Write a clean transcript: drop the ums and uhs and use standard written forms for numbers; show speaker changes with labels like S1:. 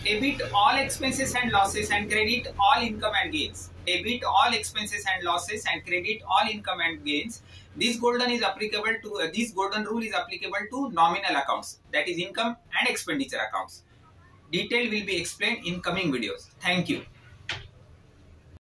S1: Debit all expenses and losses and credit all income and gains. Debit all expenses and losses and credit all income and gains. This golden rule is applicable to nominal accounts, that is income and expenditure accounts. Detail will be explained in coming videos. Thank you.